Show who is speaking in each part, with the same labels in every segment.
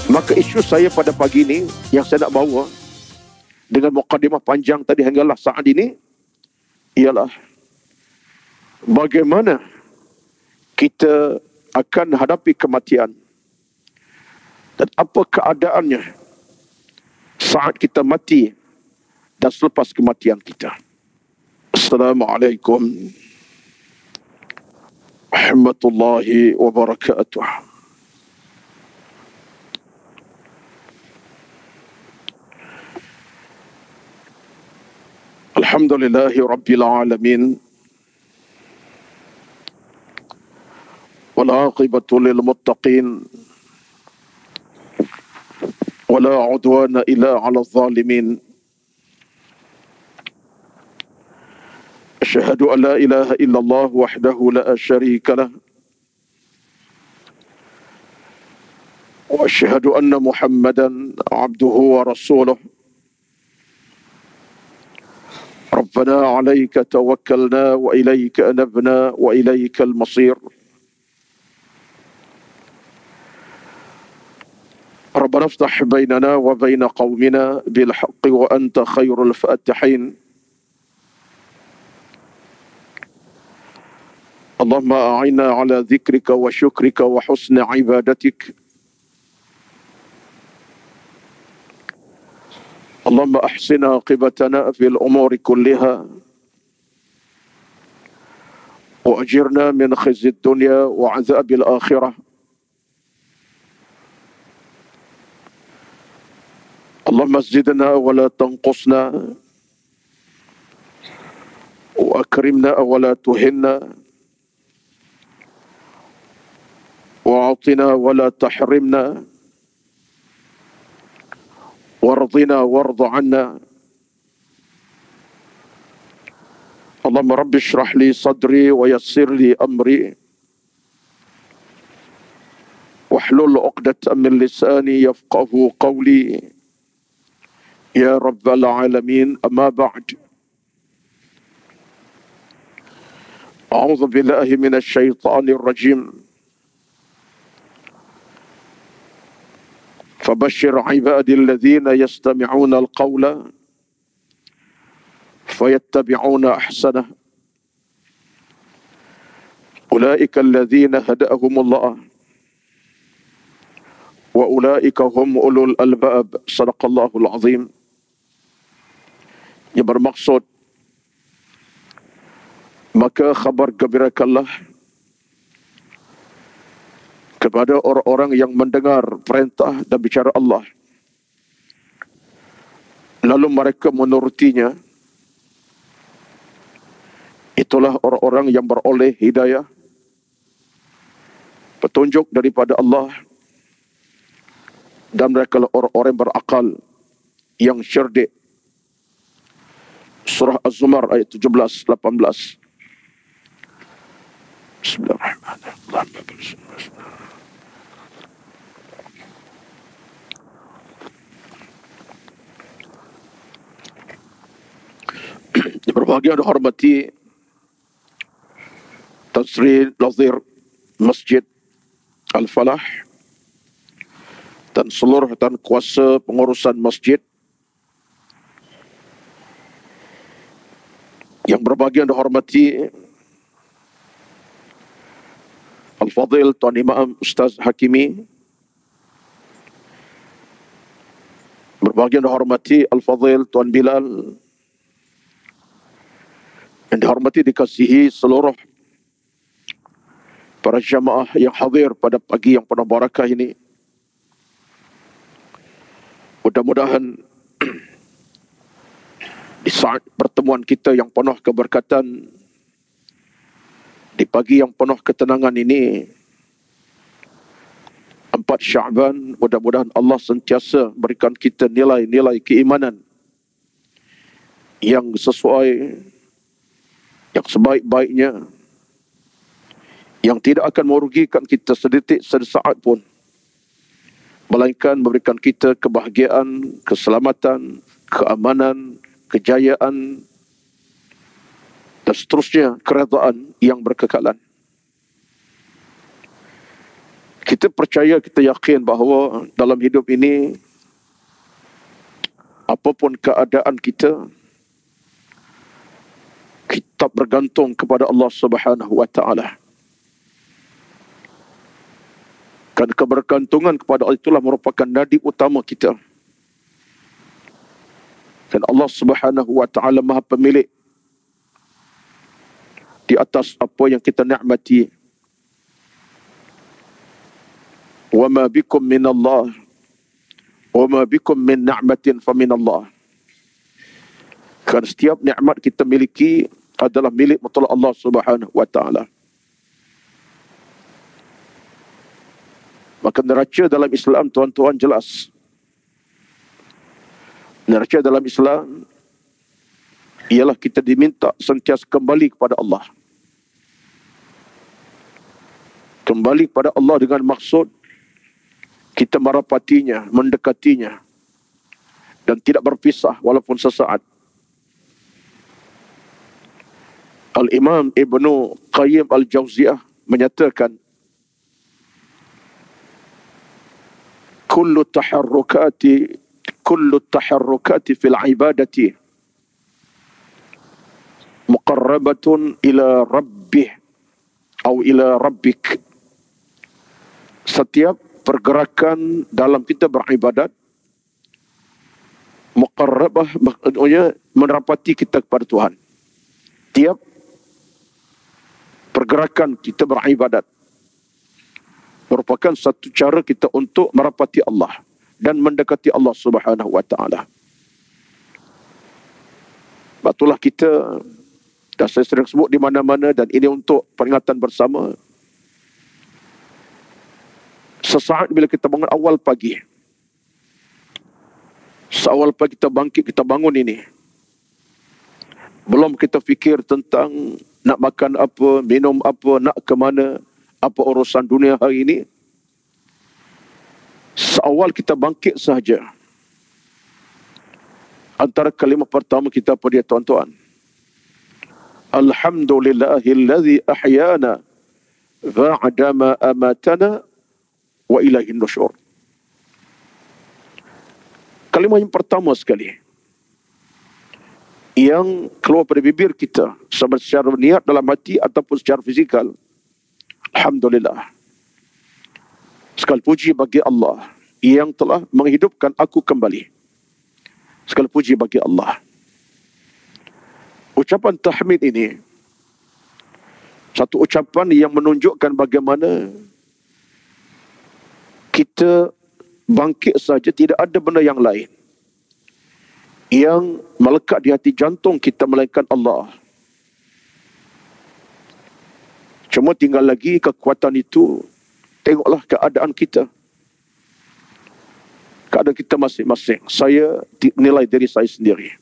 Speaker 1: Maka isu saya pada pagi ini yang saya nak bawa dengan mukadimah panjang tadi hinggalah saat ini ialah bagaimana kita akan hadapi kematian dan apa keadaannya saat kita mati dan selepas kematian kita. Assalamualaikum warahmatullahi wabarakatuh. Alhamdulillahi Rabbil Alamin. Wal aqibatu lil muttaqin. Wala udwana illa 'alal zalimin. Asyhadu an la ilaha illallah wahdahu la syarika lah. Wa asyhadu anna Muhammadan 'abduhu wa rasuluh. ربنا عليك توكلنا وإليك أنبنا وإليك المصير. ربنا افتح بيننا وبين قومنا بالحق وأنت خير الفاتحين. اللهم أعنا على ذكرك وشكرك وحسن عبادتك. اللهم أحسن عاقبتنا في الأمور كلها وأجرنا من خزي الدنيا وعذاب الآخرة. اللهم زدنا ولا تنقصنا وأكرمنا ولا تهنا وأعطنا ولا تحرمنا وارضنا وارض عنا. اللهم رب اشرح لي صدري ويسر لي أمري واحلل عقدة من لساني يفقه قولي يا رب العالمين. أما بعد، أعوذ بالله من الشيطان الرجيم. فبشر عبادي الذين يستمعون القول فيتبعون أحسنه. أولئك الذين هداهم الله وأولئك هم أولو الألباب. صدق الله العظيم. Yang bermaksud, maka khabar gembirakanlah kepada orang-orang yang mendengar perintah dan bicara Allah, lalu mereka menurutinya. Itulah orang-orang yang beroleh hidayah, petunjuk daripada Allah, dan mereka orang-orang yang berakal, yang cerdik. Surah Az-Zumar ayat 17-18. Bismillahirrahmanirrahim. Berbahagia dan hormati Tan Sri Nazir Masjid Al-Falah dan seluruh dan kuasa pengurusan masjid. Yang berbahagia dan hormati Al-Fadhil Tuan Imam Ustaz Hakimi. Berbahagia dan hormati Al-Fadhil Tuan Bilal. Yang dihormati dikasihi seluruh para jamaah yang hadir pada pagi yang penuh barakah ini. Mudah-mudahan di saat pertemuan kita yang penuh keberkatan, di pagi yang penuh ketenangan ini, 4 Sya'ban, mudah-mudahan Allah sentiasa berikan kita nilai-nilai keimanan yang sesuai, yang sebaik-baiknya, yang tidak akan merugikan kita sedetik sesaat pun, melainkan memberikan kita kebahagiaan, keselamatan, keamanan, kejayaan, dan seterusnya keredaan yang berkekalan. Kita Kita percaya, kita yakin bahawa dalam hidup ini, apapun keadaan kita, kita bergantung kepada Allah Subhanahu wa taala. Karena kebergantungan kepada Allah itulah merupakan nadi utama kita. Dan Allah Subhanahu wa taala Maha Pemilik di atas apa yang kita nikmati. Wa ma bikum min Allah wa ma bikum min ni'matin fa min Allah. Karena setiap nikmat kita miliki adalah milik mutlak Allah Subhanahu wa taala. Maka neraca dalam Islam, tuan-tuan, jelas. Neraca dalam Islam ialah kita diminta sentiasa kembali kepada Allah. Kembali kepada Allah dengan maksud kita merapatinya, mendekatinya, dan tidak berpisah walaupun sesaat. Al-Imam Ibnu Qayyim Al-Jauziyah menyatakan, kullu taharrukati fil ibadati muqarrabatun ila rabbih atau ila rabbik. Setiap pergerakan dalam kita beribadat, muqarrabah maksudnya merapati kita kepada Tuhan. Tiap pergerakan kita beribadat merupakan satu cara kita untuk merapati Allah dan mendekati Allah Subhanahu wa taala. Batulah kita, dan saya sering sebut di mana-mana, dan ini untuk peringatan bersama. Sesaat bila kita bangun awal pagi, seawal pagi kita bangkit, kita bangun ini, belum kita fikir tentang nak makan apa, minum apa, nak ke mana, apa urusan dunia hari ini. Seawal kita bangkit sahaja, antara kalimah pertama kita apa dia, tuan-tuan? Alhamdulillahillazi ahyana ba'dama amatana wa ilaihin nusyur. Kalimah yang pertama sekali yang keluar pada bibir kita, sama secara niat dalam hati ataupun secara fizikal. Alhamdulillah, segala puji bagi Allah yang telah menghidupkan aku kembali. Segala puji bagi Allah. Ucapan tahmid ini satu ucapan yang menunjukkan bagaimana kita bangkit saja, tidak ada benda yang lain yang melekat di hati jantung kita melainkan Allah. Cuma tinggal lagi kekuatan itu. Tengoklah keadaan kita. Keadaan kita masing-masing. Saya nilai diri saya sendiri.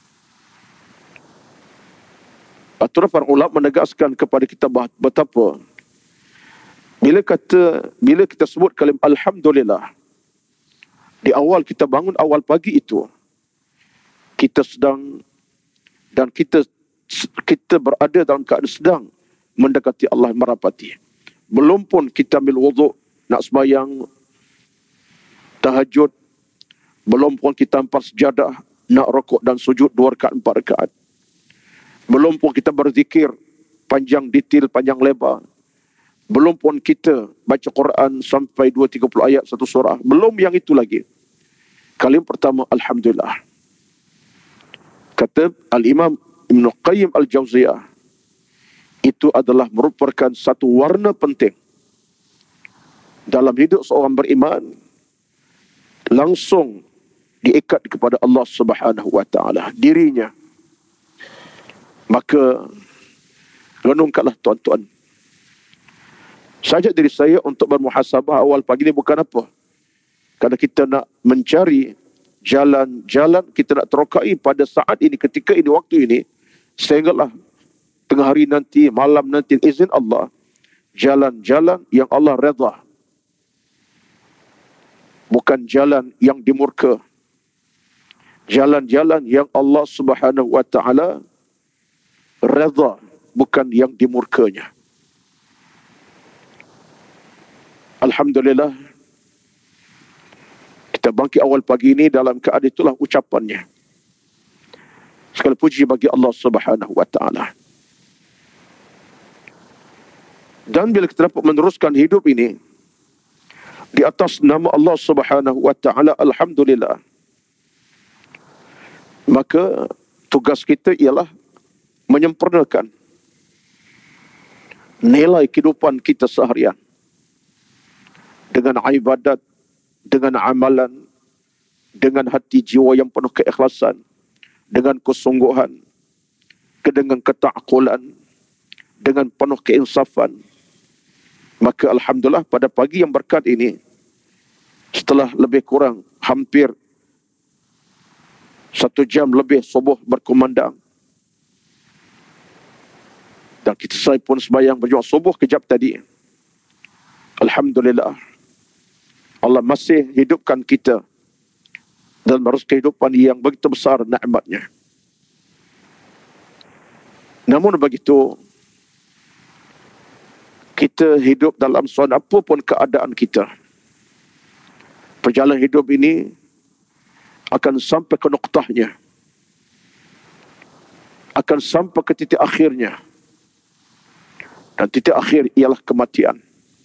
Speaker 1: Aturan para ulama menegaskan kepada kita betapa bila kita sebut kalimah Alhamdulillah di awal kita bangun, awal pagi itu, kita sedang dan kita berada dalam keadaan sedang mendekati Allah, merapati. Belum pun kita ambil wuduk nak sembahyang tahajud, belum pun kita empar sejadah nak rukuk dan sujud 2 rakaat 4 rakaat, belum pun kita berzikir panjang detail, panjang lebar, belum pun kita baca Quran sampai 2-30 ayat satu surah, belum yang itu lagi. Kalimah pertama Alhamdulillah. Kata Al-Imam Ibnu Qayyim Al-Jauziyah, itu adalah merupakan satu warna penting dalam hidup seorang beriman, langsung diikat kepada Allah Subhanahu wa taala dirinya. Maka renungkanlah, tuan-tuan. Sajak diri saya untuk bermuhasabah awal pagi ini bukan apa, kerana kita nak mencari jalan-jalan kita nak terokai pada saat ini, ketika ini, waktu ini, sehinggalah tengah hari nanti, malam nanti, izin Allah, jalan-jalan yang Allah redha, bukan jalan yang dimurka, jalan-jalan yang Allah Subhanahu wa taala redha, bukan yang dimurkanya. Alhamdulillah, kita bangkit awal pagi ini dalam keadaan itulah ucapannya. Segala puji bagi Allah Subhanahu wa taala. Dan bila kita dapat meneruskan hidup ini di atas nama Allah Subhanahu wa taala, alhamdulillah, maka tugas kita ialah menyempurnakan nilai kehidupan kita seharian dengan ibadat, dengan amalan, dengan hati jiwa yang penuh keikhlasan, dengan kesungguhan, dengan ketakwalan, dengan penuh keinsafan. Maka alhamdulillah pada pagi yang berkat ini, setelah lebih kurang hampir 1 jam lebih subuh berkumandang, dan saya pun sembahyang berjemaah subuh kejap tadi, alhamdulillah Allah masih hidupkan kita dan menerus kehidupan yang begitu besar nikmatnya. Namun begitu, kita hidup dalam suatu apapun keadaan kita, perjalanan hidup ini akan sampai ke noktahnya, akan sampai ke titik akhirnya, dan titik akhir ialah kematian.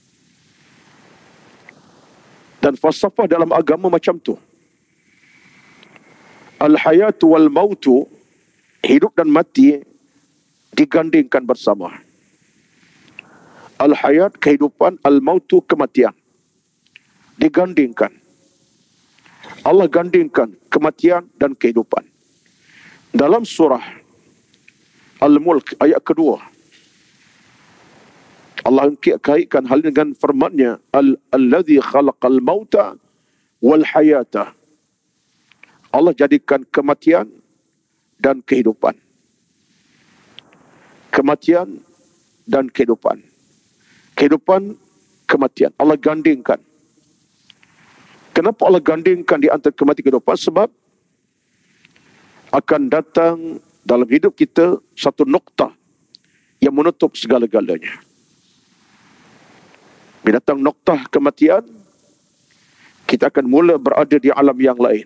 Speaker 1: Dan falsafah dalam agama macam tu, al-hayatu wal mautu, hidup dan mati digandingkan bersama. Al-hayat kehidupan, al-mautu kematian, digandingkan. Allah gandingkan kematian dan kehidupan. Dalam surah Al-Mulk ayat kedua, Allah kaitkan hal dengan firman-Nya, Alladzi khalaqal mauta wal hayata. Allah jadikan kematian dan kehidupan. Kematian dan kehidupan. Kehidupan, kematian. Allah gandingkan. Kenapa Allah gandingkan di antara kematian kehidupan? Sebab akan datang dalam hidup kita satu noktah yang menutup segala-galanya. Bila datang noktah kematian, kita akan mula berada di alam yang lain.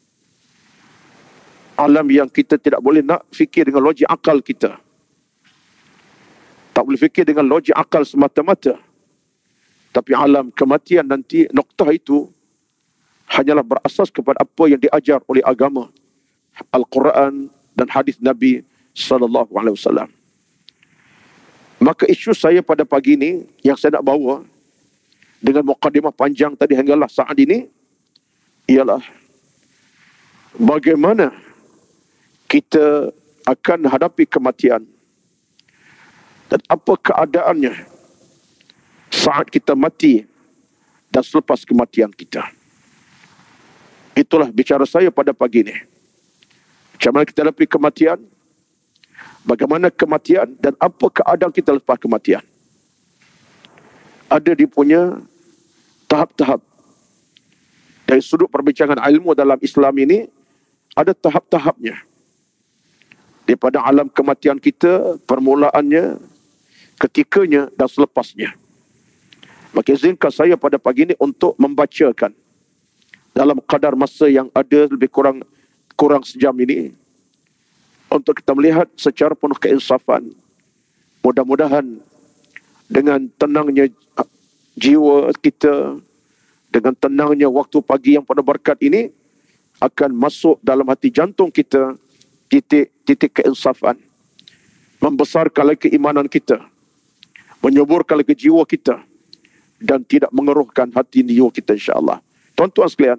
Speaker 1: Alam yang kita tidak boleh nak fikir dengan logik akal kita. Tak boleh fikir dengan logik akal semata-mata. Tapi alam kematian nanti, noktah itu hanyalah berasas kepada apa yang diajar oleh agama, Al-Quran dan hadis Nabi sallallahu alaihi wasallam. Maka isu saya pada pagi ini yang saya nak bawa dengan mukadimah panjang tadi hinggalah saat ini ialah bagaimana kita akan hadapi kematian dan apa keadaannya saat kita mati dan selepas kematian kita. Itulah bicara saya pada pagi ini. Macam mana kita hadapi kematian, bagaimana kematian dan apa keadaan kita lepas kematian. Ada dia punya tahap-tahap. Dari sudut perbincangan ilmu dalam Islam ini, ada tahap-tahapnya. Daripada alam kematian kita, permulaannya, ketikanya dan selepasnya. Maka izinkan saya pada pagi ini untuk membacakan dalam kadar masa yang ada lebih kurang sejam ini, untuk kita melihat secara penuh keinsafan. Mudah-mudahan dengan tenangnya jiwa kita, dengan tenangnya waktu pagi yang penuh berkat ini, akan masuk dalam hati jantung kita titik keinsafan, membesarkan lagi keimanan kita, menyuburkan lagi jiwa kita, dan tidak mengeruhkan hati jiwa kita, insya-Allah. Tuan-tuan sekalian,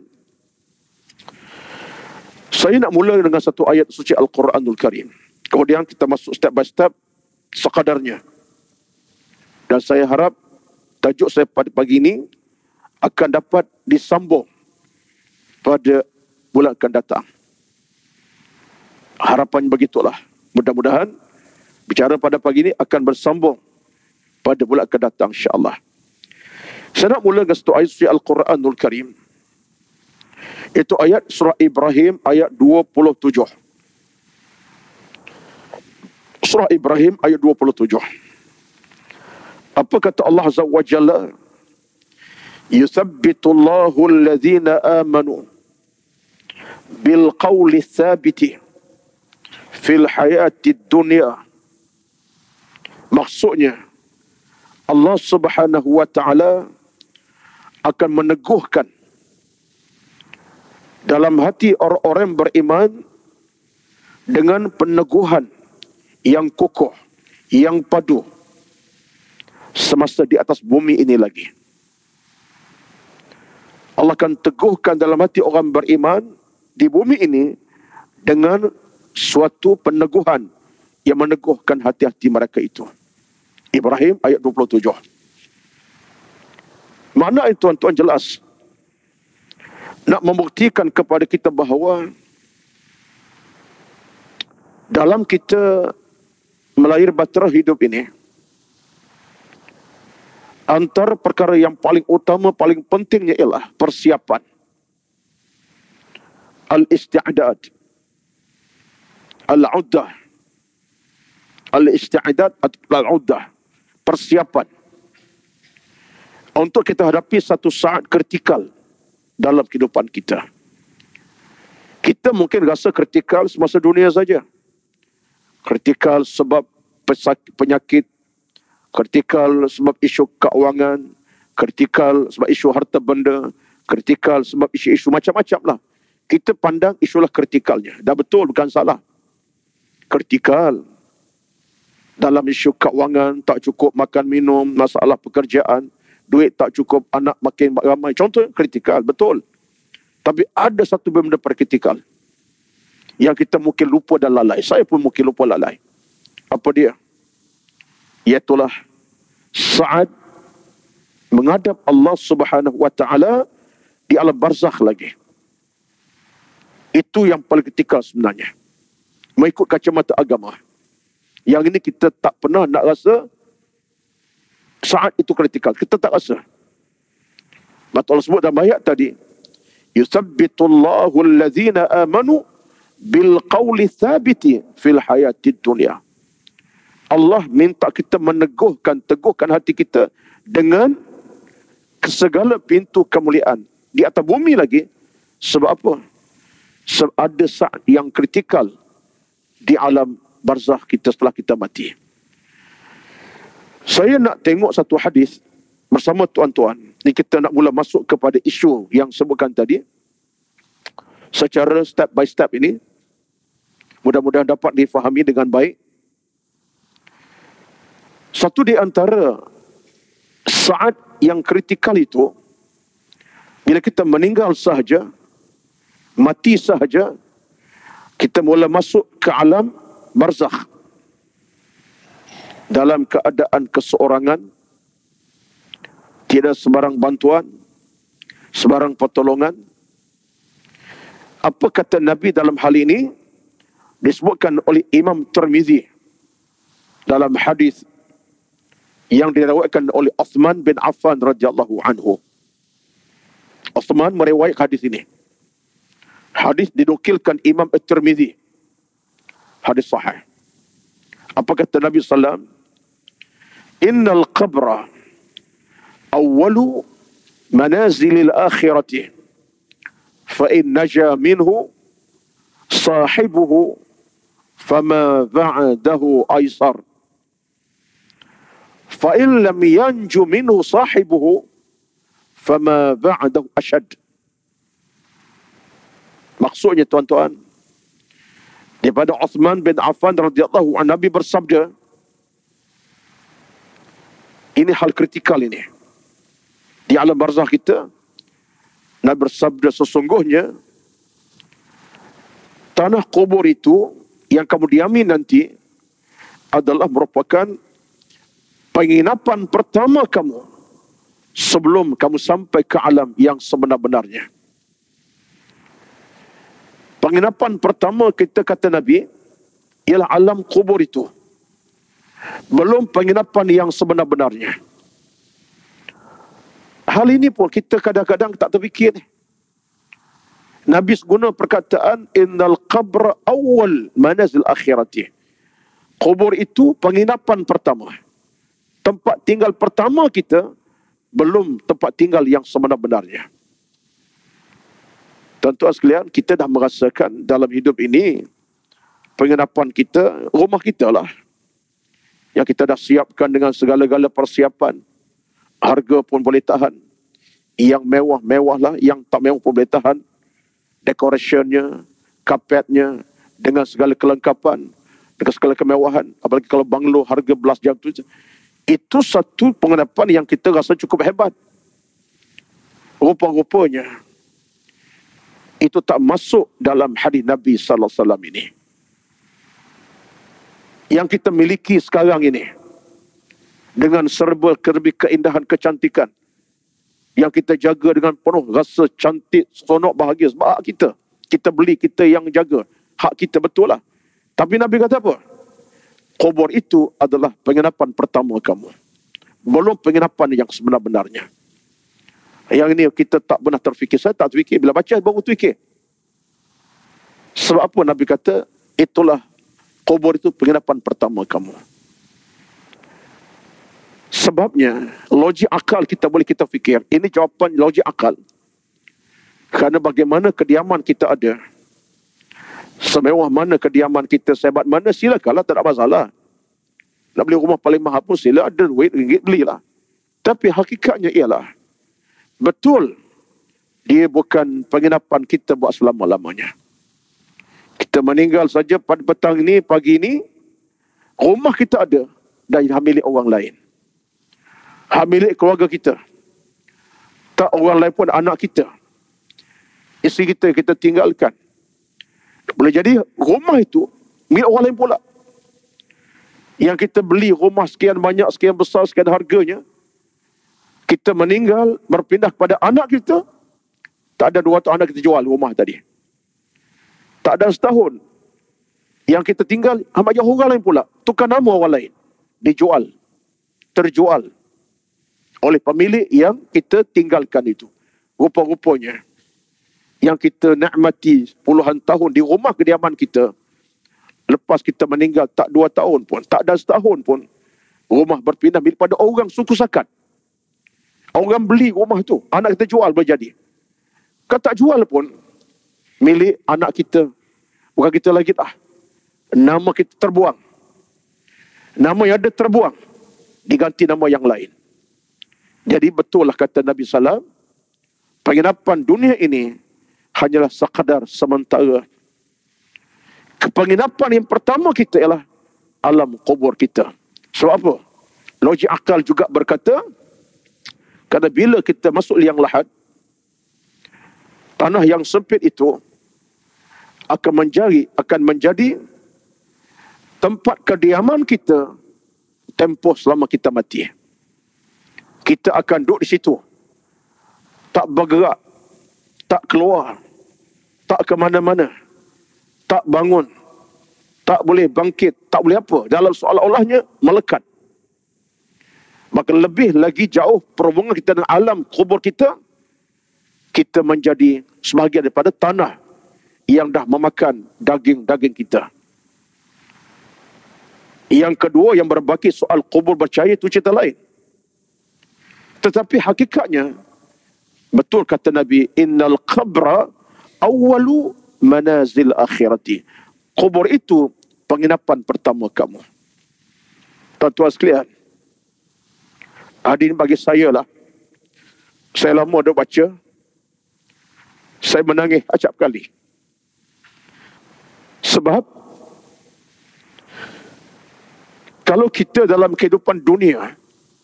Speaker 1: saya nak mula dengan satu ayat suci Al-Quranul Karim. Kemudian kita masuk step by step sekadarnya. Dan saya harap tajuk saya pada pagi ini akan dapat disambung pada bulan akan datang. Harapan begitulah. Mudah-mudahan bicara pada pagi ini akan bersambung pada bulan akan datang, insya-Allah. Saya nak mula dengan satu ayat suci Al-Quranul Karim. Itu ayat surah Ibrahim ayat 27. Surah Ibrahim ayat 27. Apa kata Allah Azza wa Jalla? Yuthabbitullahu alladhina amanu bil qawli thabiti fil hayati dunya. Maksudnya, Allah Subhanahu wa ta'ala akan meneguhkan dalam hati orang-orang beriman dengan peneguhan yang kokoh, yang padu semasa di atas bumi ini lagi. Allah akan teguhkan dalam hati orang beriman di bumi ini dengan suatu peneguhan yang meneguhkan hati-hati mereka itu. Ibrahim ayat 27. Makna itu tuan-tuan jelas. Nak membuktikan kepada kita bahawa dalam kita melahir batera hidup ini, antara perkara yang paling utama, paling pentingnya ialah persiapan. Al-isti'adad. Al-uddah. Al-isti'adad atau al-uddah. Persiapan. Untuk kita hadapi satu saat kritikal dalam kehidupan kita. Kita mungkin rasa kritikal semasa dunia saja. Kritikal sebab penyakit, kritikal sebab isu keuangan, kritikal sebab isu harta benda, kritikal sebab isu-isu macam-macam lah. Kita pandang isulah kritikalnya. Dah betul, bukan salah. Kritikal. Dalam isu keuangan, tak cukup makan minum, masalah pekerjaan, duit tak cukup, anak makin ramai. Contoh kritikal, betul. Tapi ada satu benda kritikal yang kita mungkin lupa dan lalai. Saya pun mungkin lupa lalai. Apa dia? Iaitulah saat menghadap Allah Subhanahu wa ta'ala di alam barzakh lagi. Itu yang paling kritikal sebenarnya. Mengikut kacamata agama. Yang ini kita tak pernah nak rasa saat itu kritikal. Kita tak rasa. Maka Allah sebut dalam ayat tadi, Yuthabbitullahu alladhina amanu bil qawli thabiti fil hayati dunya. Allah minta kita teguhkan hati kita dengan segala pintu kemuliaan. Di atas bumi lagi. Sebab apa? Sebab ada saat yang kritikal di alam barzakh kita setelah kita mati. Saya nak tengok satu hadis bersama tuan-tuan. Ni kita nak mula masuk kepada isu yang sebutkan tadi. Secara step by step ini. Mudah-mudahan dapat difahami dengan baik. Satu di antara saat yang kritikal itu, bila kita meninggal sahaja, mati sahaja, kita mula masuk ke alam barzakh. Dalam keadaan keseorangan, tidak sebarang bantuan, sebarang pertolongan. Apa kata Nabi dalam hal ini? Disebutkan oleh Imam Tirmizi dalam hadis yang diriwayatkan oleh Uthman bin Affan radhiyallahu anhu. Uthman meriwayatkan hadis ini. Hadis dinukilkan Imam At-Tirmizi. Hadis sahih. Apa kata Nabi sallallahu alaihi wasallam? Innal qabra awwalu manazilil akhirati fa in naja minhu sahibuhu fama ba'dahu aysar fa in lam yanju minhu sahibuhu fama ba'dahu ashad. Maksudnya tuan-tuan, daripada Uthman bin Affan radhiyallahu anhu, Nabi bersabda, ini hal kritikal ini di alam barzakh kita. Nabi bersabda, sesungguhnya tanah kubur itu yang kamu diami nanti adalah merupakan penginapan pertama kamu sebelum kamu sampai ke alam yang sebenar-benarnya. Penginapan pertama kita, kata Nabi, ialah alam kubur itu. Belum penginapan yang sebenar-benarnya. Hal ini pun kita kadang-kadang tak terfikir. Nabi guna perkataan innal qabra awal manazil akhirati. Kubur itu penginapan pertama. Tempat tinggal pertama kita belum tempat tinggal yang sebenar-benarnya. Tuan-tuan sekalian, kita dah merasakan dalam hidup ini, penginapan kita, rumah kita lah, yang kita dah siapkan dengan segala-gala persiapan. Harga pun boleh tahan. Yang mewah-mewah lah, yang tak mewah pun boleh tahan. Decorationnya, kapetnya, dengan segala kelengkapan, dengan segala kemewahan. Apalagi kalau banglo harga belas jam tu, itu satu penginapan yang kita rasa cukup hebat. Rupa-rupanya itu tak masuk dalam hadis Nabi sallallahu alaihi wasallam ini. Yang kita miliki sekarang ini, dengan serba keindahan, kecantikan, yang kita jaga dengan penuh rasa cantik, seronok, bahagia, sebab hak kita. Kita beli, kita yang jaga. Hak kita, betul lah. Tapi Nabi kata apa? Kubur itu adalah penginapan pertama kamu. Belum penginapan yang sebenar-benarnya. Yang ini kita tak pernah terfikir. Saya tak terfikir. Bila baca baru terfikir. Sebab apa Nabi kata, itulah kubur itu penginapan pertama kamu. Sebabnya, logik akal kita boleh kita fikir. Ini jawapan logik akal. Kerana bagaimana kediaman kita ada, semewah mana kediaman kita, sehebat mana, silakanlah, tak ada masalah. Nak beli rumah paling mahal pun sila, ada duit, ringgit, belilah. Tapi hakikatnya ialah, betul, dia bukan penginapan kita buat selama-lamanya. Kita meninggal saja pada petang ini, pagi ini, rumah kita ada, dan hak milik orang lain. Hak milik keluarga kita. Tak orang lain pun anak kita. Isteri kita tinggalkan. Boleh jadi rumah itu milik orang lain pula. Yang kita beli rumah sekian banyak, sekian besar, sekian harganya, kita meninggal, berpindah kepada anak kita, tak ada 2 tahun anak kita jual rumah tadi. Tak ada setahun. Yang kita tinggal, amat jauh orang lain pula. Tukar nama orang lain. Dijual. Terjual. Oleh pemilik yang kita tinggalkan itu. Rupa-rupanya, yang kita nikmati puluhan tahun di rumah kediaman kita, lepas kita meninggal tak 2 tahun pun, tak ada setahun pun, rumah berpindah pada orang suku sakat. Orang beli rumah tu, anak kita jual boleh jadi. Kalau tak jual pun, milik anak kita, bukan kita lagi dah. Nama kita terbuang. Nama yang ada terbuang, diganti nama yang lain. Jadi betul lah kata Nabi SAW, penginapan dunia ini hanyalah sekadar sementara. Penginapan yang pertama kita ialah alam kubur kita. Sebab apa? Logik akal juga berkata, kerana bila kita masuk liang lahat, tanah yang sempit itu akan menjadi tempat kediaman kita tempoh selama kita mati. Kita akan duduk di situ, tak bergerak, tak keluar, tak ke mana-mana, tak bangun, tak boleh bangkit, tak boleh apa. Dalam seolah-olahnya melekat. Maka lebih lagi jauh perhubungan kita dengan alam kubur kita, kita menjadi sebahagian daripada tanah yang dah memakan daging-daging kita. Yang kedua yang berbaki soal kubur bercahaya itu cerita lain. Tetapi hakikatnya, betul kata Nabi, innal qabra awwalu manazil akhirati. Kubur itu penginapan pertama kamu. Tuan-tuan sekalian, hari ini bagi saya lah, saya lama dah baca, saya menangis acap kali. Sebab kalau kita dalam kehidupan dunia,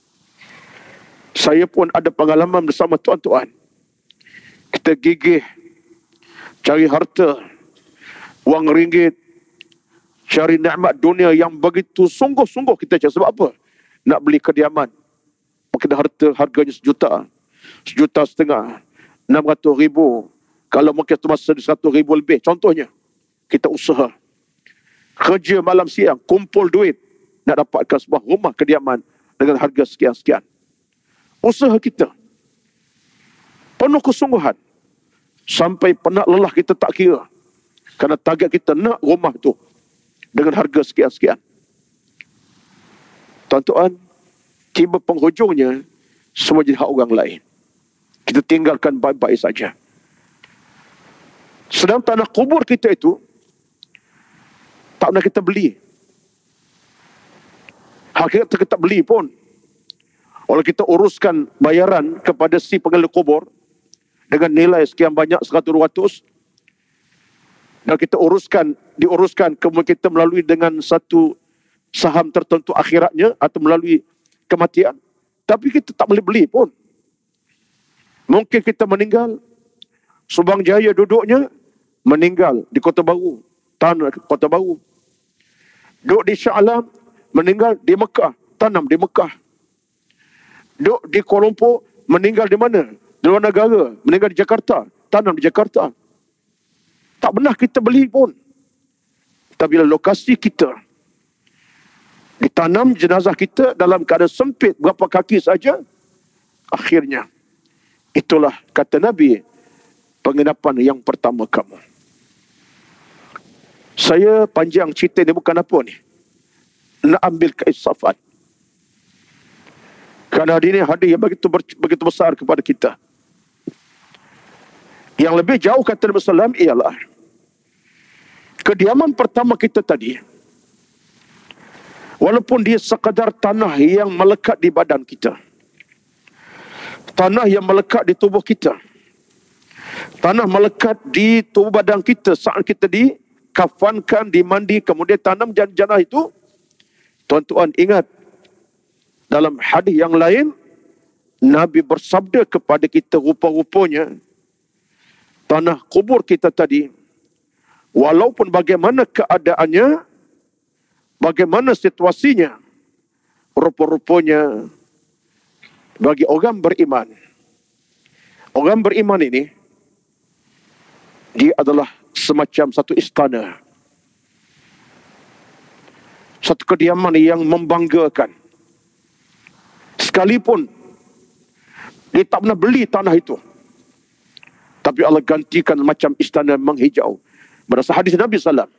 Speaker 1: saya pun ada pengalaman bersama tuan-tuan. Kita gigih cari harta, wang ringgit, cari nikmat dunia yang begitu sungguh-sungguh kita cari. Sebab apa? Nak beli kediaman. Mungkin harta harganya 1 juta, 1,5 juta, 600,000. Kalau mungkin masa 100,000 lebih. Contohnya, kita usaha. Kerja malam siang, kumpul duit. Nak dapatkan sebuah rumah kediaman dengan harga sekian-sekian. Usaha kita penuh kesungguhan, sampai penat lelah kita tak kira, kerana target kita nak rumah tu dengan harga sekian-sekian. Tuan-tuan, tiba penghujungnya, semua jadi hak orang lain. Kita tinggalkan baik-baik saja. Sedang tanah kubur kita itu tak pernah kita beli. Hakikat kita tak beli pun. Kalau kita uruskan bayaran kepada si pengelola kubur dengan nilai sekian banyak 100-200, dan kita diuruskan kemudian kita melalui dengan satu saham tertentu akhiratnya atau melalui kematian, tapi kita tak boleh beli pun. Mungkin kita meninggal, Subang Jaya duduknya, meninggal di Kota Baru, tanam Kota Baru. Duduk di Shah Alam, meninggal di Mekah, tanam di Mekah. Duduk di Kuala Lumpur, meninggal di mana? Di luar negara, meninggal di Jakarta, tanam di Jakarta. Tak pernah kita beli pun. Tapi bila lokasi kita, ditanam jenazah kita dalam keadaan sempit berapa kaki saja, akhirnya itulah kata Nabi, penginapan yang pertama kamu. Saya panjang cerita ni bukan apa ni, nak ambil keinsafan. Kerana ini hadis yang begitu besar kepada kita. Yang lebih jauh kata Nabi SAW ialah kediaman pertama kita tadi, walaupun dia sekadar tanah yang melekat di badan kita, tanah yang melekat di tubuh kita, tanah melekat di tubuh badan kita saat kita dikafankan, dimandi, kemudian tanam janah itu. Tuan-tuan ingat, dalam hadis yang lain, Nabi bersabda kepada kita, rupa-rupanya tanah kubur kita tadi, walaupun bagaimana keadaannya, bagaimana situasinya, rupa-rupanya bagi orang beriman ini, dia adalah semacam satu istana, satu kediaman yang membanggakan. Sekalipun dia tak pernah beli tanah itu, tapi Allah gantikan macam istana menghijau. Berdasar hadis Nabi SAW.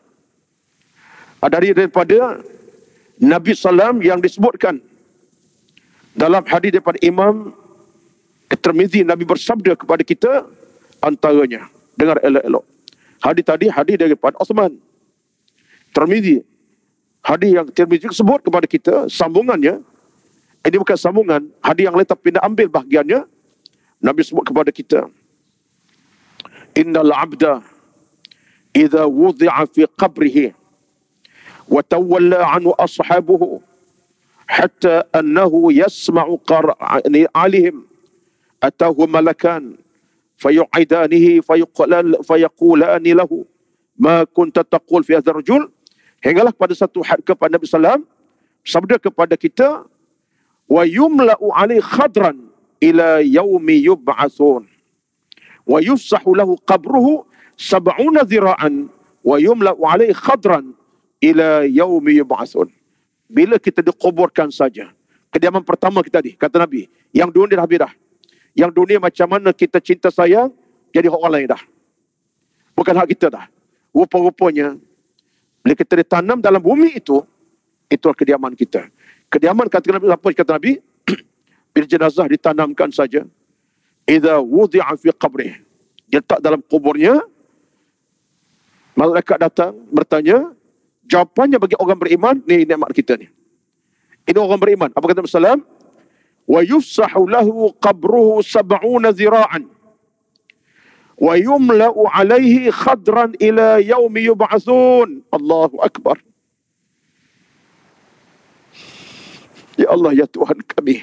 Speaker 1: Daripada Nabi SAW yang disebutkan dalam hadis daripada Imam Tirmizi, Nabi bersabda kepada kita, antaranya, dengar elok-elok. Hadis tadi hadis daripada Osman Tirmizi. Hadis yang Tirmizi sebut kepada kita, sambungannya, ini bukan sambungan hadis yang lain, tapi nak ambil bahagiannya. Nabi sebut kepada kita, innal abda idza wudi'a fi qabrihi wa tawalla anhu ashabuhu hatta annahu yasma'u qara'ani alihim atahu malakan fayu'idanihi fayaqulani lahu ma kunta taqul fi hadzal rajul, hinggalah pada satu had kepada Nabi sallam sabda kepada kita, wa yumla'u alaihi khadran ila yaumi yub'atsun wa yufsahu lahu qabruhu 70 zira'an wa yumla'u alaihi khadran ila yaumi yub'atsun. Bila kita dikuburkan saja, kediaman pertama kita ni, kata Nabi, yang dunia dah habis dah. Yang dunia macam mana kita cinta sayang, jadi hak orang lain dah, bukan hak kita dah. Rupa-rupanya bila kita ditanam dalam bumi itu, itulah kediaman kita. Kediaman kata Nabi, apa kata Nabi? Bila jenazah ditanamkan saja, idza wudi'a fi qabrih, letak dalam kuburnya, malaikat datang bertanya, jawapannya bagi orang beriman, ni nikmat kita ni. Ini orang beriman. Apa kata Nabi sallam? Wa yufsahu lahu qabruhu 70 zira'an wa yumla'u alaihi khadran ila yaumi yub'atsun. Allahu Akbar. Ya Allah, ya Tuhan kami.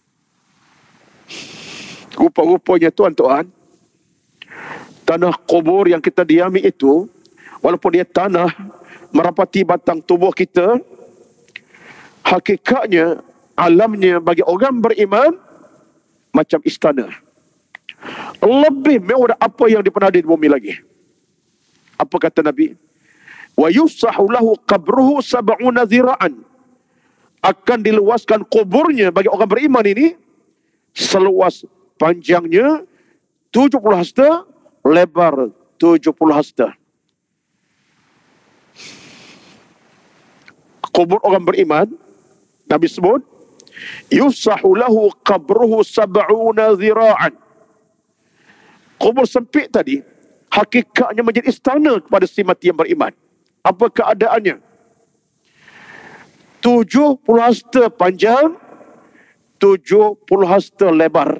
Speaker 1: Rupa-rupanya tuan-tuan, tanah kubur yang kita diami itu, walaupun dia tanah merapati batang tubuh kita, hakikatnya, alamnya bagi orang beriman macam istana. Lebih mewah apa yang pernah ada di bumi lagi. Apa kata Nabi? Wa yufsahu lahu qabruhu 70 zira'an. Akan diluaskan kuburnya bagi orang beriman ini seluas panjangnya 70 hasta, lebar 70 hasta. Kubur orang beriman, Nabi sebut, Yufsahu lahu qabruhu sab'una dhira'an. Kubur sempit tadi hakikatnya menjadi istana kepada si mati yang beriman. Apa keadaannya? 70 hasta panjang, 70 hasta lebar.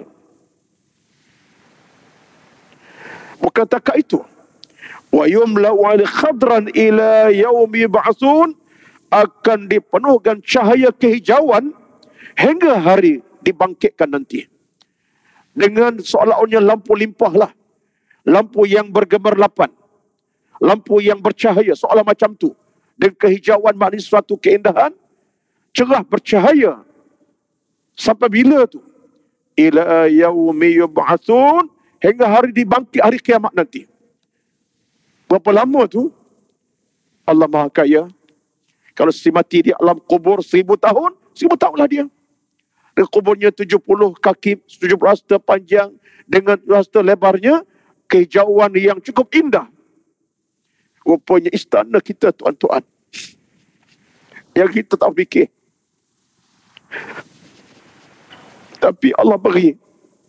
Speaker 1: Bukan takat itu. Wa yumla'u al-khadran ila yaumi yub'atsun, akan dipenuhkan cahaya kehijauan hingga hari dibangkitkan nanti. Dengan seolah-olahnya lampu limpah lah. Lampu yang bergemerlapan. Lampu yang bercahaya seolah macam tu. Dan kehijauan maknanya suatu keindahan. Cerah bercahaya. Sampai bila tu? Ila yaumi yub'atsun, hingga hari dibangkit, hari kiamat nanti. Berapa lama tu? Allah Maha Kaya. Kalau si mati di alam kubur 1000 tahun, 1000 tahunlah dia. Dan kuburnya 70 kaki, 70 hasta panjang dengan hasta lebarnya, kehijauan yang cukup indah. Rupanya istana kita, tuan-tuan, yang kita tak fikir. Tapi Allah beri.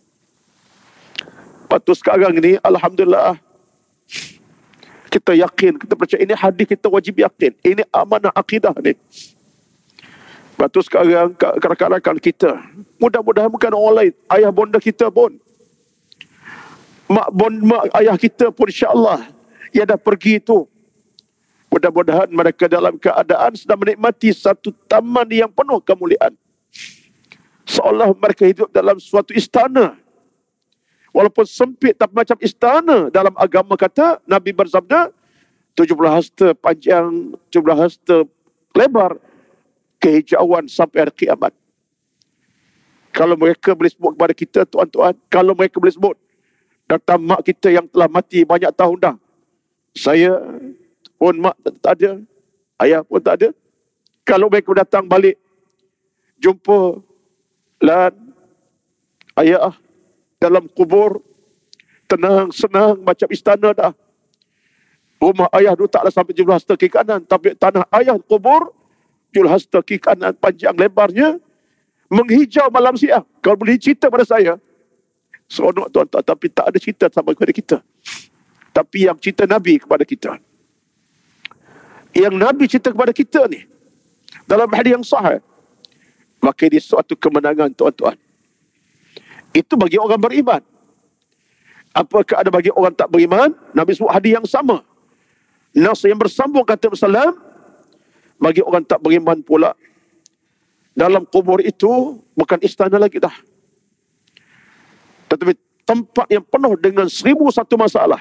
Speaker 1: Lepas sekarang ni, alhamdulillah, kita yakin, kita percaya. Ini hadis, kita wajib yakin. Ini amanah akidah ni. Lepas tu sekarang rakan-rakan kita, mudah-mudahan bukan orang lain, ayah bonda kita pun, mak ayah kita pun, insya-Allah yang dah pergi tu, mudah-mudahan mereka dalam keadaan sedang menikmati satu taman yang penuh kemuliaan, seolah mereka hidup dalam suatu istana. Walaupun sempit tapi macam istana. Dalam agama kata, Nabi bersabda, 70 hasta panjang, 70 hasta lebar, kehijauan sampai hari kiamat. Kalau mereka boleh sebut kepada kita, tuan-tuan, kalau mereka boleh sebut, datang mak kita yang telah mati banyak tahun dah, saya pun mak tak ada, ayah pun tak ada. Kalau mereka datang balik, jumpa lan ayah dalam kubur, tenang, senang, macam istana dah. Rumah ayah dulu taklah sampai 17 hasta kiri kanan, tapi tanah ayah kubur 7 hasta kiri kanan panjang lebarnya, menghijau malam siang. Kalau boleh cerita pada saya, seronok tuan-tuan, tapi tak ada cerita sama kepada kita. Tapi yang cerita Nabi kepada kita, yang Nabi cerita kepada kita ni, dalam hadis yang sahih, maka ini suatu kemenangan, tuan-tuan. Itu bagi orang beriman. Apakah ada bagi orang tak beriman? Nabi sebut hadis yang sama. Nas yang bersambung kata Rasulullah, bagi orang tak beriman pula, dalam kubur itu bukan istana lagi dah, tetapi tempat yang penuh dengan 1001 masalah.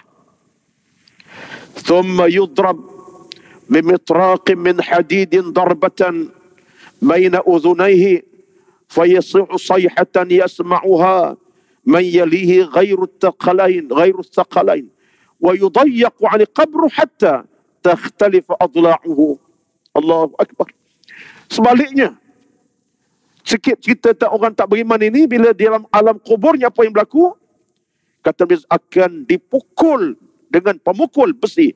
Speaker 1: Thumma yudrab bimitraqin min hadidin darbatan baina udhunayhi fayasi'u sayhatan yasma'uha man yalihi ghairu thaqalain wa yudayyaqu 'an qabru hatta takhtalifa adla'uhu. Allahu Akbar. Sebaliknya, sikit cerita tentang orang tak beriman ini, bila di dalam alam kuburnya apa yang berlaku? Kata Nabi, akan dipukul dengan pemukul besi.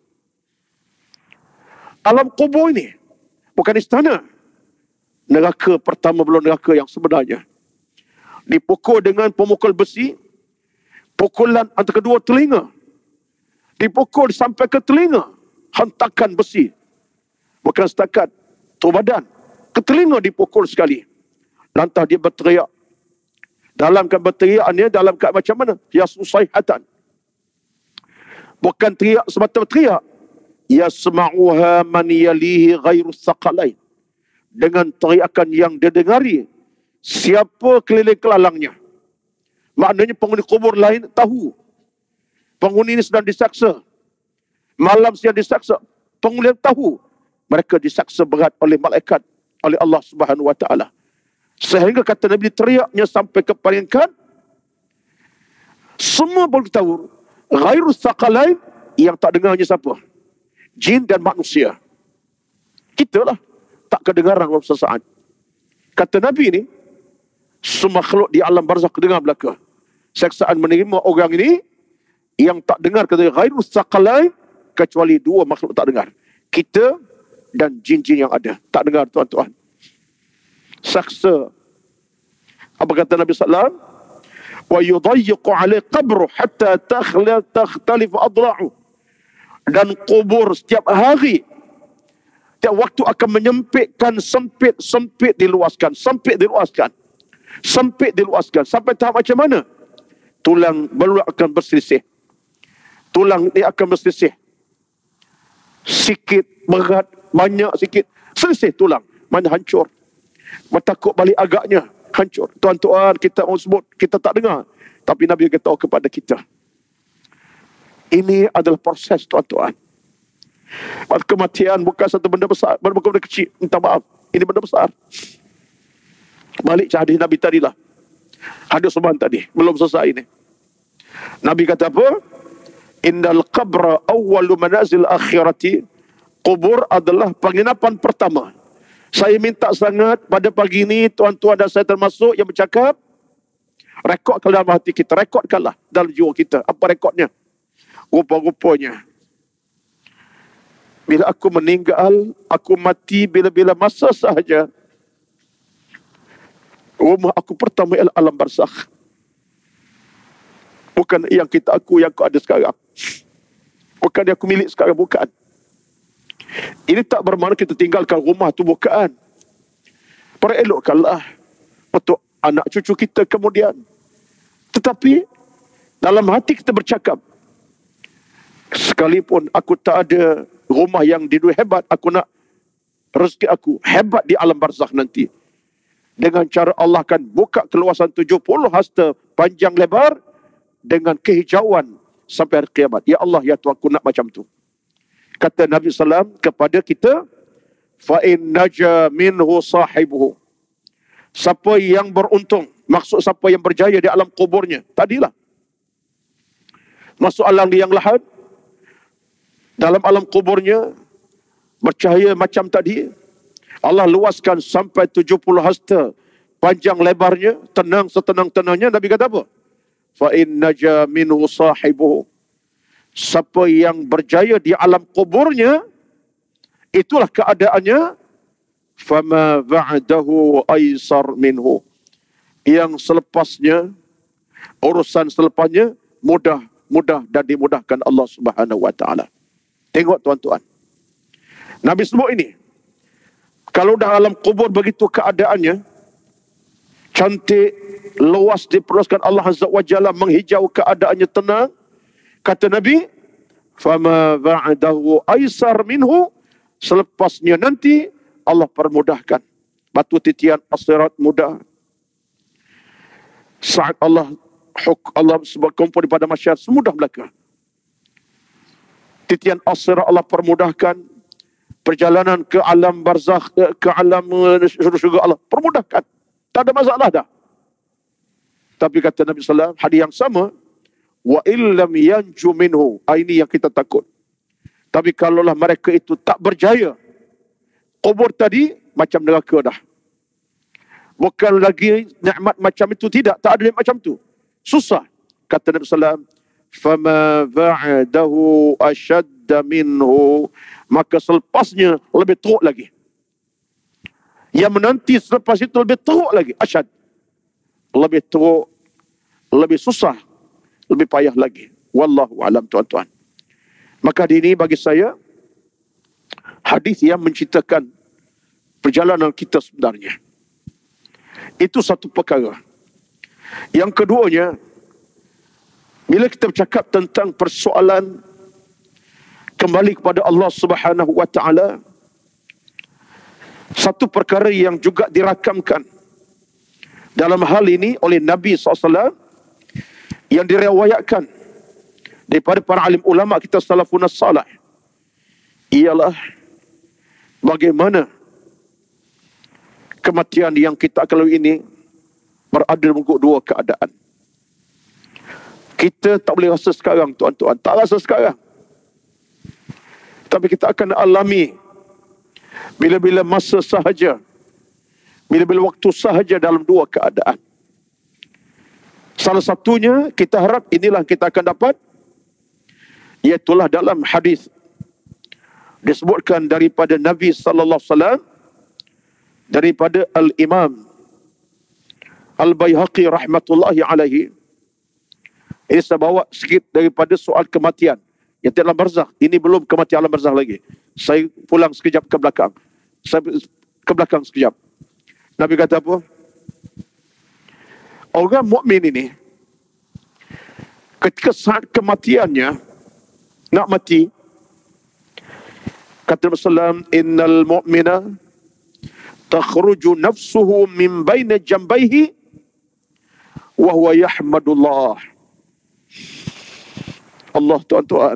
Speaker 1: Alam kubur ini bukan istana. Neraka pertama belum neraka yang sebenarnya. Dipukul dengan pemukul besi. Pukulan antara kedua telinga. Dipukul sampai ke telinga. Hentakan besi. Bukan setakat tu badan, ke telinga dipukul sekali. Lantas dia berteriak. Dalam berteriaknya, dalam macam mana? Yas'usayhatan. Bukan teriak semata teriak. Yasma'uha man yalihi ghairu thaqalain. Dengan teriakan yang didengari siapa keliling kelalangnya. Maknanya penghuni kubur lain tahu penghuni ini sedang disaksa. Malam sedang disaksa. Penghuni tahu mereka disaksa berat oleh malaikat, oleh Allah Subhanahu Wa Taala. Sehingga kata Nabi, teriaknya sampai ke peringkat semua boleh tahu ghairu thaqalain, yang tak dengarnya siapa? Jin dan manusia. Kita lah tak kedengaran waktu sesaat. Kata Nabi ni, semua makhluk di alam barzakh dengar belaka. Saksaan menerima orang ini yang tak dengar, kata ghairu thaqalain, kecuali dua makhluk tak dengar. Kita dan jin-jin yang ada. Tak dengar, tuan-tuan. Saksa Apa kata Nabi sallallahu? Wa yudayyiqu alaihi qabru hatta takhtalif adla'u. Dan kubur setiap hari, setiap waktu akan menyempitkan, sempit diluaskan, sampai tahap macam mana? Tulang belulang akan berselisih. Tulang dia akan berselisih. Sikit, berat, banyak, sikit. Selisih tulang. Mana hancur. Takut balik agaknya. Hancur. Tuan-tuan, kita mau sebut, kita tak dengar. Tapi Nabi beritahu kepada kita. Ini adalah proses, tuan-tuan. Kematian bukan satu benda besar, bukan benda kecil. Minta maaf. Ini benda besar. Balik hadis Nabi tadilah. Hadis Subhan tadi. Belum selesai ini. Nabi kata apa? Innal qabra awwalu manazil akhirati. Kubur adalah penginapan pertama. Saya minta sangat pada pagi ini, tuan-tuan dan saya termasuk yang bercakap, rekodkan dalam hati kita. Rekodkanlah dalam jiwa kita. Apa rekodnya? Rupa-rupanya. Bila aku meninggal, aku mati bila-bila masa sahaja. Rumah aku pertama ialah alam barzakh. Bukan yang kita aku yang aku ada sekarang. Bukan yang aku milik sekarang, bukan. Ini tak bermakna kita tinggalkan rumah tu, bukan. Perelokkanlah untuk anak cucu kita kemudian. Tetapi dalam hati kita bercakap, sekalipun aku tak ada rumah yang di dunia hebat, aku nak rezeki aku hebat di alam barzakh nanti. Dengan cara Allah akan buka keluasan 70 hasta panjang lebar dengan kehijauan sampai hari kiamat. Ya Allah, ya Tuhan, aku nak macam tu. Kata Nabi SAW kepada kita, فَإِنْ نَجَى مِنْهُ صَاحِبُهُ. Siapa yang beruntung, maksud siapa yang berjaya di alam kuburnya, tadilah. Masuk alam liang lahat, dalam alam kuburnya, bercahaya macam tadi, Allah luaskan sampai 70 hasta panjang lebarnya, tenang setenang-tenangnya. Nabi kata apa? فَإِنْ نَجَى مِنْهُ صَاحِبُهُ. Siapa yang berjaya di alam kuburnya, itulah keadaannya. فَمَا بَعْدَهُ أَيْسَرْ مِنْهُ. Yang selepasnya, urusan selepasnya, mudah dan dimudahkan Allah Subhanahu Wa Taala. Tengok tuan-tuan. Nabi sebut ini. Kalau dah alam kubur begitu keadaannya, cantik, luas diperluaskan Allah Azza wa Jalla, menghijau keadaannya tenang. Kata Nabi, فَمَا بَعْدَهُ أَيْسَرْ مِنْهُ. Selepasnya nanti Allah permudahkan. Batu titian as-sirat mudah. Saat Allah berkumpul pada masyarakat, semudah belaka. Titian as-sirat Allah permudahkan. Perjalanan ke alam barzakh, ke alam syurga Allah permudahkan. Tak ada masalah dah. Tapi kata Nabi SAW, hadis yang sama, wa illam yanju minhu. Ini yang kita takut. Tapi kalaulah mereka itu tak berjaya, kubur tadi macam neraka dah. Bukan lagi nikmat macam itu, tidak. Tak ada nikmat macam itu. Susah. Kata Nabi SAW, fama ba'dahu ashadda minhu. Maka selepasnya lebih teruk lagi. Yang menanti selepas itu lebih teruk lagi. Asyad. Lebih teruk, lebih susah, lebih payah lagi. Wallahu alam, tuan-tuan. Maka ini bagi saya, hadis yang menceritakan perjalanan kita sebenarnya. Itu satu perkara. Yang keduanya, bila kita bercakap tentang persoalan kembali kepada Allah Subhanahu Wa Taala, satu perkara yang juga dirakamkan dalam hal ini oleh Nabi SAW, yang diriwayatkan daripada para alim ulama kita salafun salih, ialah bagaimana kematian yang kita akan lalui ini berada dalam dua keadaan. Kita tak boleh rasa sekarang, tuan-tuan. Tak rasa sekarang. Tapi kita akan alami bila-bila masa sahaja, bila-bila waktu sahaja dalam dua keadaan. Salah satunya kita harap inilah kita akan dapat, iaitulah dalam hadis disebutkan daripada Nabi sallallahu alaihi wasallam, daripada Al-Imam Al-Baihaqi rahmatullahi alaihi. Ini saya bawa sikit daripada soal kematian yang dalam barzakh. Ini belum kematian alam barzakh lagi. Saya pulang sekejap ke belakang. Saya ke belakang sekejap. Nabi kata apa? Orang mukmin ini ketika saat kematiannya nak mati, kata Rasulullah, innal mu'mina takhruju nafsuhu min baina jambaihi wa huwa yahmadullah. Allah, tuan-tuan,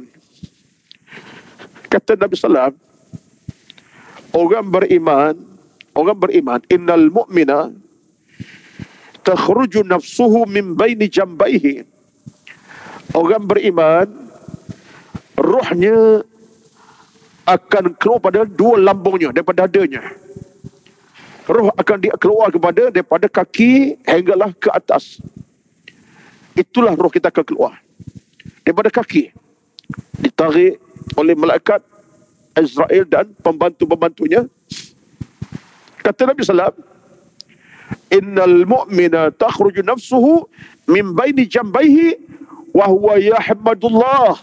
Speaker 1: kata Nabi sallallahu, orang beriman, innal mu'mina takhruju nafsuhu min baini jambaihi. Orang beriman, rohnya akan keluar pada dua lambungnya, daripada dadanya. Roh akan keluar daripada kaki hinggalah ke atas. Itulah roh kita akan keluar daripada kaki, ditarik oleh malaikat Israel dan pembantu-pembantunya. Kata Nabi sallallahu, innal mu'mina takhruju nafsuhu min baini jambaihi wa huwa yahmadullah.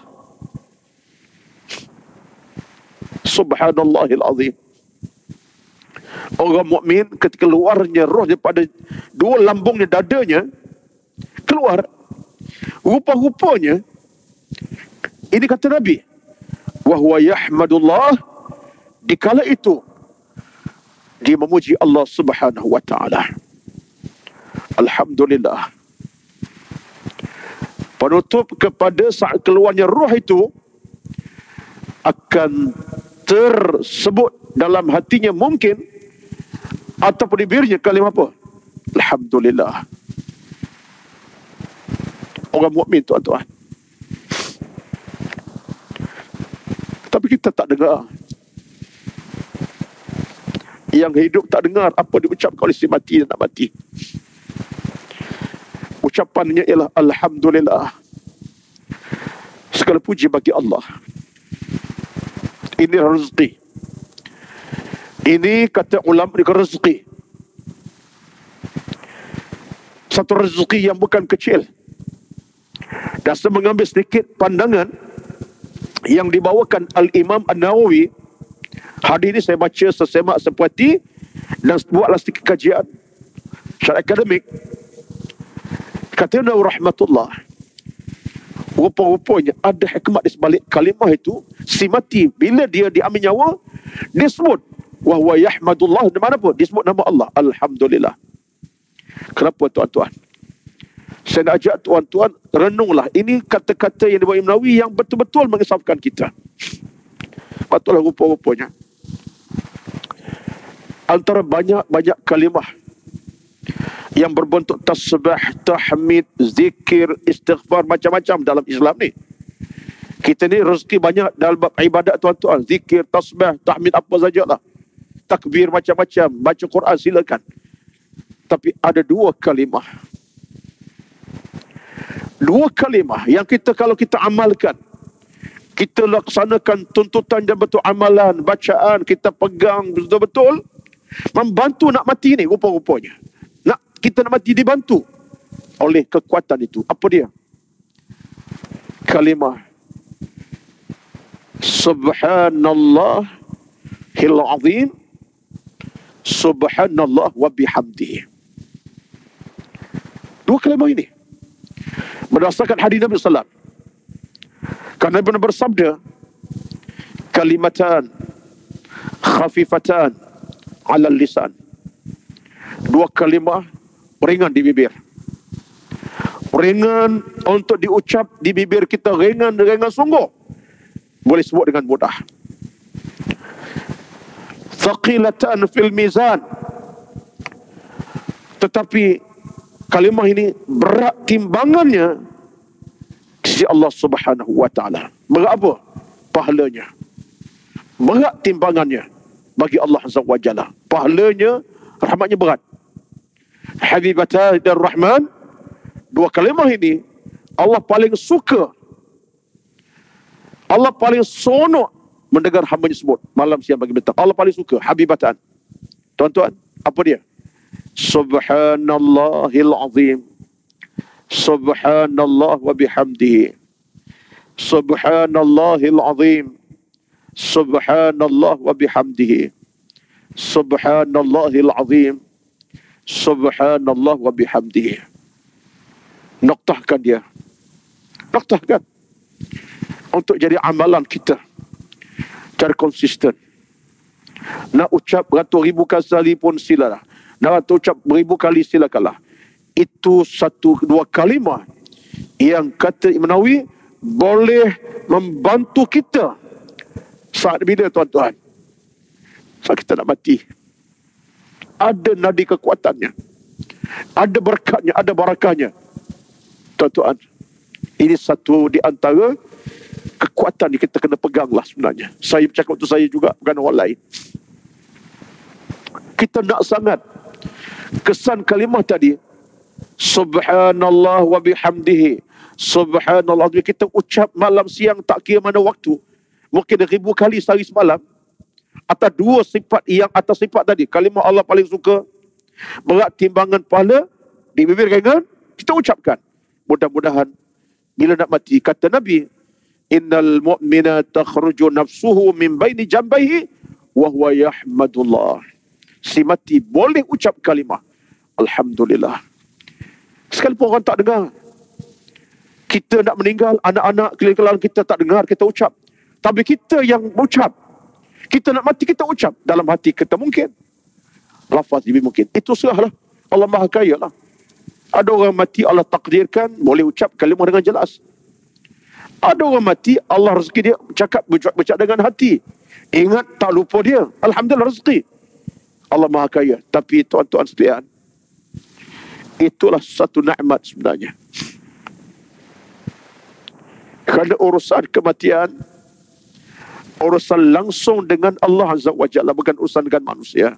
Speaker 1: Subhanallahil azim. Orang mukmin ketika keluarnya roh daripada dua lambungnya, dadanya keluar, rupa-rupanya ini kata Nabi, wa huwa yahmadullah, dikala itu dia memuji Allah Subhanahu wa taala. Alhamdulillah. Penutup kepada saat keluarnya roh itu akan tersebut dalam hatinya mungkin ataupun di bibirnya kalimah apa? Alhamdulillah. Orang mukmin, tuan-tuan. Tapi kita tak dengar. Yang hidup tak dengar apa diucapkan oleh si mati dan nak mati. Ucapannya ialah Alhamdulillah. Segala puji bagi Allah. Ini rezeki. Ini kata ulama rezeki. Satu rezeki yang bukan kecil. Dan saya mengambil sedikit pandangan yang dibawakan Al-Imam An-Nawawi. Hadis ini saya baca sesemak sepuati dan buatlah sedikit kajian secara akademik. Kata Nawawi rahmatullah, rupa-rupanya ada hikmat di sebalik kalimah itu. Si mati bila dia diambil nyawa, dia sebut wa huwa yahmadullah, di mana pun disebut nama Allah, Alhamdulillah. Kenapa, tuan-tuan? Saya nak ajak tuan-tuan renunglah. Ini kata-kata yang dibawa Imam Nawawi yang betul-betul mengisafkan kita. Patutlah rupa-rupanya antara banyak-banyak kalimah yang berbentuk tasbih, tahmid, zikir, istighfar, macam-macam dalam Islam ni. Kita ni rezeki banyak dalam bab ibadat, tuan-tuan. Zikir, tasbih, tahmid, apa sajalah. Takbir macam-macam, baca Quran silakan. Tapi ada dua kalimah yang kita, kalau kita amalkan, kita laksanakan tuntutan dan betul amalan, bacaan, kita pegang betul-betul, membantu nak mati ni rupa-rupanya. Kita nak mati dibantu oleh kekuatan itu. Apa dia? Kalimah Subhanallahil azim, Subhanallah wa bihamdihi. Dua kalimah ini berdasarkan hadis Nabi sallallahu alaihi wasallam. Karena Nabi bersabda, kalimatan khafifatan 'ala lisan. Dua kalimah ringan di bibir. Ringan untuk diucap di bibir kita, ringan sungguh. Boleh sebut dengan mudah. Thaqilatan fil mizan. Tetapi kalimah ini berat timbangannya di sisi Allah Subhanahu wa taala. Berat apa? Pahalanya. Berat timbangannya bagi Allah Azza wa Jalla. Pahalanya, rahmatnya berat. Habibatan dan Rahman, dua kalimah ini Allah paling suka, Allah paling sonok mendengar hamba-Nya sebut malam siang pagi petang. Allah paling suka habibatan. Tuan-tuan, apa dia? Subhanallahil azim. Subhanallah wa bihamdihi. Subhanallahil azim. Subhanallah wa bihamdihi. Subhanallahil azim. Subhanallah wa bihamdihi. Noktahkan dia. Noktahkan. Untuk jadi amalan kita. Cara konsisten. Nak ucap beratus-ribu kali pun silalah. Nak ucap beribu kali silakanlah. Itu satu dua kalimah yang kata Imam Nawawi boleh membantu kita saat bila tuan-tuan, saat kita nak mati, ada nadi kekuatannya, ada berkatnya, ada barakahnya. Tuan-tuan, ini satu di antara kekuatan yang kita kena peganglah sebenarnya. Saya bercakap untuk saya juga, bukan orang lain. Kita nak sangat kesan kalimah tadi, Subhanallah wa bihamdihi. Subhanallah. Kita ucap malam siang tak kira mana waktu. Mungkin 1000 kali sehari semalam. Atas dua sifat yang atas sifat tadi. Kalimah Allah paling suka. Berat timbangan pahala. Di bibir ringan. Kita ucapkan. Mudah-mudahan bila nak mati. Kata Nabi. Innal mu'mina takhruju nafsuhu min baini jambaihi. Wahuwa yahmadullah. Si mati boleh ucap kalimah. Alhamdulillah. Sekalipun orang tak dengar. Kita nak meninggal, anak-anak keliling kita tak dengar, kita ucap. Tapi kita yang ucap. Kita nak mati, kita ucap. Dalam hati kita mungkin. Lafaz lebih mungkin. Itu serahlah. Allah Maha Kaya lah. Ada orang mati, Allah takdirkan, boleh ucap kalimah dengan jelas. Ada orang mati, Allah rezeki dia, cakap bercakap dengan hati. Ingat, tak lupa dia. Alhamdulillah rezeki. Allah Maha Kaya. Tapi tuan-tuan sekalian, itulah satu nikmat sebenarnya. Kerana urusan kematian, urusan langsung dengan Allah Azza wa Jalla, bukan urusan dengan manusia.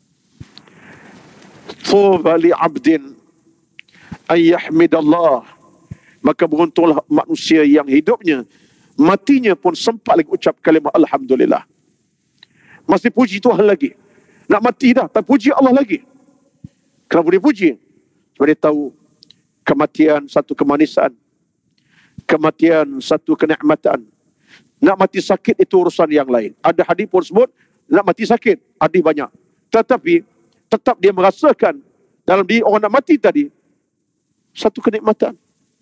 Speaker 1: Tuba li abdin ayyahmidallah. Maka beruntunglah manusia yang hidupnya, matinya pun sempat lagi ucap kalimah Alhamdulillah. Masih puji Tuhan lagi. Nak mati dah, tak puji Allah lagi. Kenapa dia puji? Sebab dia tahu kematian satu kemanisan, kematian satu kenikmatan. Nak mati sakit itu urusan yang lain. Ada hadis pun sebut nak mati sakit, hadis banyak. Tetapi tetap dia merasakan dalam diri orang nak mati tadi satu kenikmatan.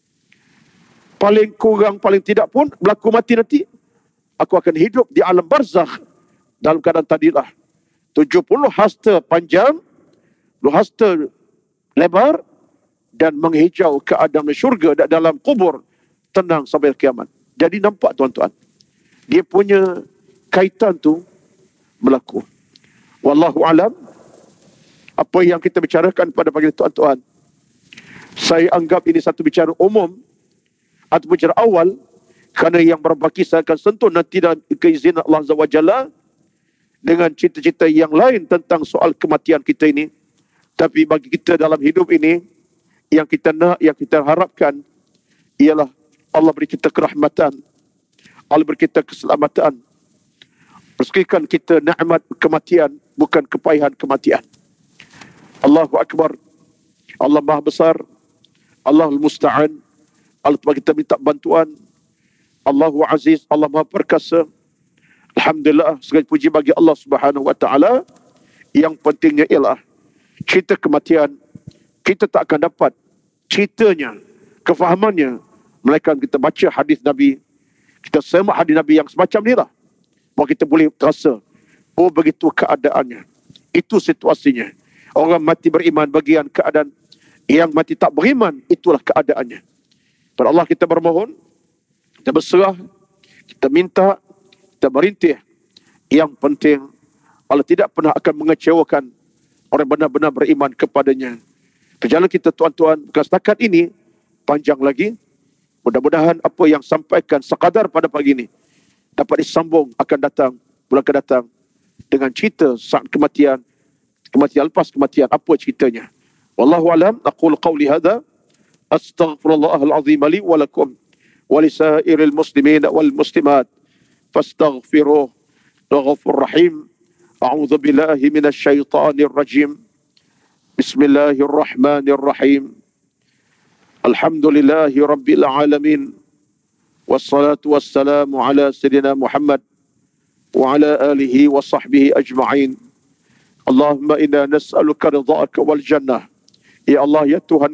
Speaker 1: Paling kurang, paling tidak pun berlaku mati nanti, aku akan hidup di alam barzakh dalam keadaan tadilah 70 hasta panjang, 2 hasta lebar, dan menghijau keadaan syurga dalam kubur, tenang sampai kiamat. Jadi nampak tuan-tuan, dia punya kaitan tu berlaku. Wallahu alam. Apa yang kita bicarakan pada pagi tuan-tuan, saya anggap ini satu bicara umum atau bicara awal, kerana yang berbaki saya akan sentuh nanti dalam keizinan Allah Azza wa Jalla dengan cerita-cerita yang lain tentang soal kematian kita ini. Tapi bagi kita dalam hidup ini, yang kita nak, yang kita harapkan ialah Allah beri kita kerahmatan, Allah beri kita keselamatan, rezekikan kita nikmat kematian, bukan kepayahan kematian. Allahu Akbar. Allah Maha Besar. Allahul Musta'an. Allah kita minta bantuan. Allahu Aziz. Allah Maha Perkasa. Alhamdulillah, segala puji bagi Allah Subhanahu wa taala. Yang pentingnya ialah cerita kematian kita tak akan dapat ceritanya, kefahamannya, melainkan kita baca hadis Nabi, kita semak hadis Nabi yang semacam ni lah. Bahawa kita boleh terasa, oh begitu keadaannya, itu situasinya. Orang mati beriman bagian keadaan, yang mati tak beriman itulah keadaannya. Pada Allah kita bermohon, kita berserah, kita minta, kita berintih. Yang penting Allah tidak pernah akan mengecewakan orang benar-benar beriman kepadanya. Perjalanan kita tuan-tuan bukan setakat ini, panjang lagi. Mudah-mudahan apa yang sampaikan sekadar pada pagi ini dapat disambung akan datang, bulan akan datang dengan cerita saat kematian, kematian lepas kematian, apa ceritanya. Wallahu alam, aqul qawli hadha, astaghfirullahal azim li wa lakum wa lisairil muslimin wal muslimat fastaghfiruh ghafur rahim. A'udzu billahi minasy syaithanir rajim. Bismillahirrahmanirrahim. Alhamdulillahi Rabbil Alamin. Wassalatu wassalamu ala Sayyidina Muhammad wa ala alihi wa sahbihi ajma'in. Allahumma inna nas'aluka ridha'aka wal jannah. Ya Allah, ya Tuhan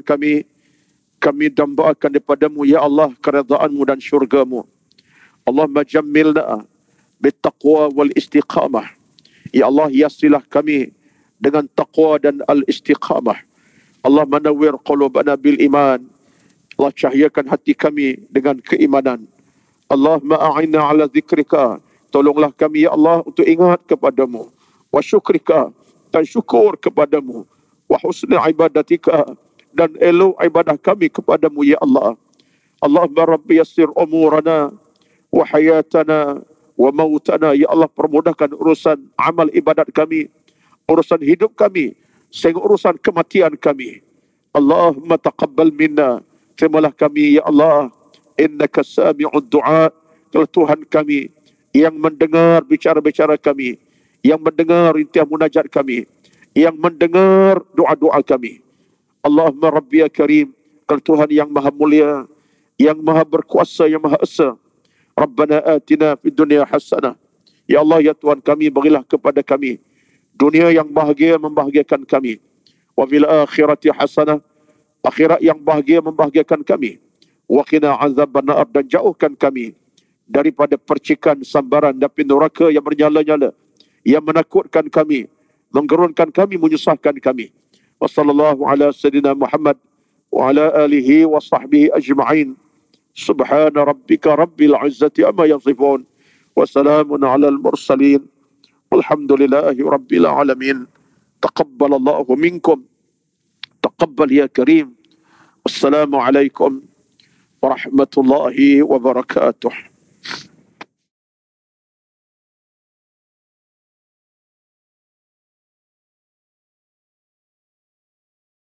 Speaker 1: kami dambakan daripada-Mu, ya Allah, keridhaan-Mu dan syurga-Mu. Allahumma jammilna bittaqwa wal istiqamah. Ya Allah, hiasilah kami dengan taqwa dan al-istiqamah. Allah manawwir qulubana bil iman. Allah cahayakan hati kami dengan keimanan. Allahumma a'inna ala zikrika. Tolonglah kami, ya Allah, untuk ingat kepadamu. Wa syukrika, dan syukur kepadamu. Wa husni ibadatika, dan elok ibadah kami kepadamu, ya Allah. Allahumma rabbi yassir umurana wa hayatana wa mautana. Ya Allah, permudahkan urusan amal ibadat kami, urusan hidup kami, sehingga urusan kematian kami. Allahumma taqabbal minna. Terimalah kami, ya Allah. Innaka sami'ud du'a. Kalau Tuhan kami yang mendengar bicara-bicara kami, yang mendengar rintihan munajat kami, yang mendengar doa-doa kami. Allahumma Rabbi ya Karim. Kalau Tuhan yang maha mulia, yang maha berkuasa, yang maha esa. Rabbana atina fid dunya hasanah. Ya Allah, ya Tuhan kami, berilah kepada kami dunia yang bahagia, membahagiakan kami. Wa fil akhirati hasanah. Akhirat yang bahagia, membahagiakan kami. Wa qina azabannar, dan jauhkan kami daripada percikan sambaran api neraka yang bernyala-nyala, yang menakutkan kami, menggerunkan kami, menyusahkan kami. Wa sallallahu ala sayyidina Muhammad wa ala alihi wa sahbihi ajma'in. Subhana rabbika rabbil izzati amma yasifun. Wa salamun ala al-mursalin. Alhamdulillahi Rabbil Alamin. Taqabbalallahu minkum. Taqabbal ya Karim. Wassalamualaikum warahmatullahi wabarakatuh.